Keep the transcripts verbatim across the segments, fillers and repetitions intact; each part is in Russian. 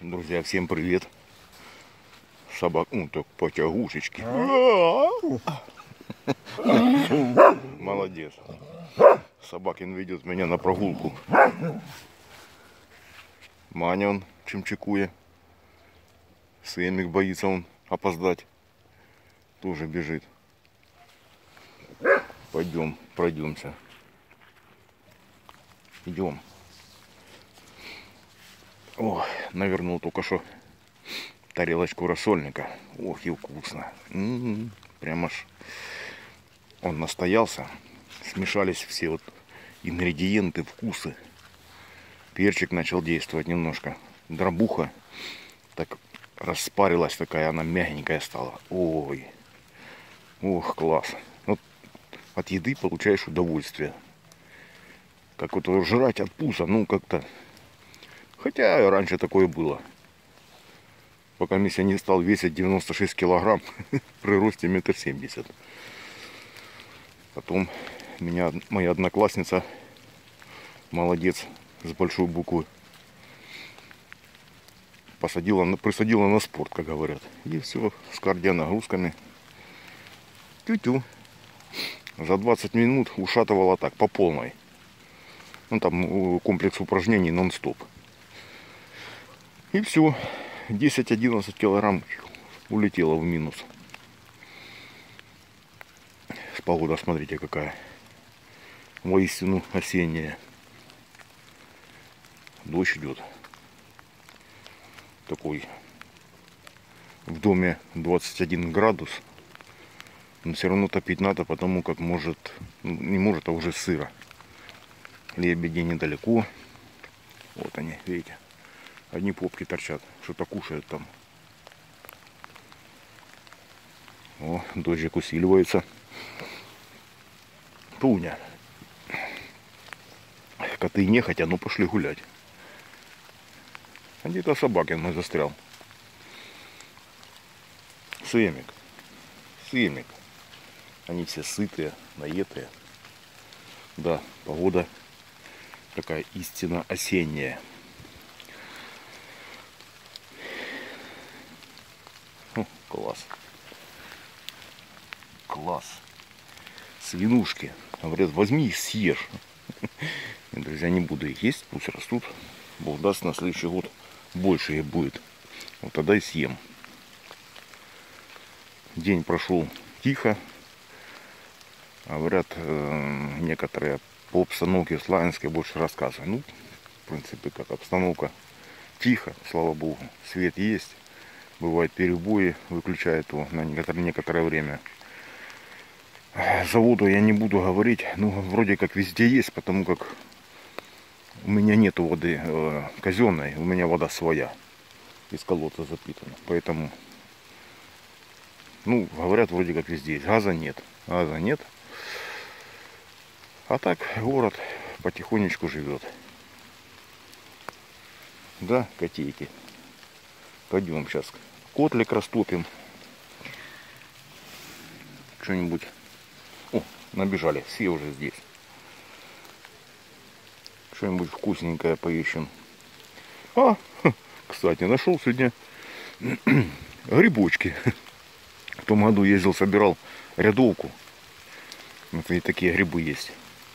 Друзья, всем привет. Собак, ну так потягушечки. Молодец. Собакин ведет меня на прогулку. Маня он чимчикуя. Сэмик боится он опоздать. Тоже бежит. Пойдем, пройдемся. Идем. Ох, навернул только что тарелочку рассольника. Ох, и вкусно. М-м-м, прям аж он настоялся. Смешались все вот ингредиенты, вкусы. Перчик начал действовать немножко. Дробуха так распарилась такая, она мягенькая стала. Ой, ох, класс. Вот от еды получаешь удовольствие. Как вот жрать от вкуса, ну как-то. Хотя раньше такое было. Пока я не стал весить девяносто шесть килограмм при росте метр семьдесят. Потом меня моя одноклассница, молодец, с большой буквы, посадила, присадила на спорт, как говорят. И все, с кардионагрузками. Тю-тю. За двадцать минут ушатывала так, по полной. Ну там комплекс упражнений нон-стоп. И все, десять-одиннадцать килограмм улетело в минус. Погода, смотрите, какая. Воистину осенняя. Дождь идет. Такой. В доме двадцать один градус. Но все равно топить надо, потому как может, не может, а уже сыро. Лебеди недалеко. Вот они, видите. Одни попки торчат, что-то кушают там. О, дождик усиливается. Туня. Коты не хотят, но пошли гулять. А где-то Собакин мой застрял. Сэмик. Сэмик. Они все сытые, наетые. Да, погода такая истинно осенняя. О, класс. Класс. Свинушки. Говорят, возьми их, съешь. Друзья, не буду их есть, пусть растут. Бог даст, на следующий год больше их будет. Вот тогда и съем. День прошел тихо. Говорят, некоторые по обстановке славянской больше рассказывают. Ну, в принципе, как обстановка тихо, слава богу. Свет есть. Бывают перебои, выключают его на некоторое, некоторое время. За воду я не буду говорить. Ну, вроде как везде есть, потому как у меня нету воды э, казенной. У меня вода своя. Из колодца запитана. Поэтому, ну, говорят, вроде как везде есть. Газа нет. Газа нет. А так город потихонечку живет. Да, котейки. Пойдем сейчас котлик растопим. Что-нибудь. О, набежали. Все уже здесь. Что-нибудь вкусненькое поищем. А, кстати, нашел сегодня грибочки. В том году ездил, собирал рядовку. Вот и такие грибы есть.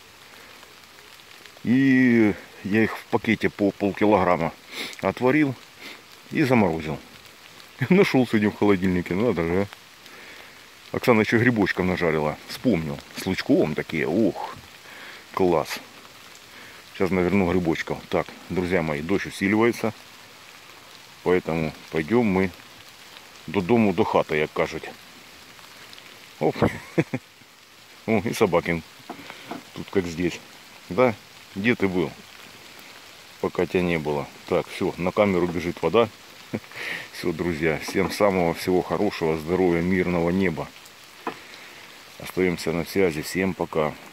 И я их в пакете по полкилограмма отварил и заморозил. Нашел сегодня в холодильнике. Надо же. Оксана еще грибочков нажарила. Вспомнил. С лучком такие. Ох, класс. Сейчас наверну грибочков. Так, друзья мои, дождь усиливается. Поэтому пойдем мы до дому, до хаты, як кажуть. Оп. О, и Собакин. Тут как здесь. Да? Где ты был? Пока тебя не было. Так, все, на камеру бежит вода. Все, друзья, всем самого всего хорошего, здоровья, мирного неба. Остаемся на связи. Всем пока.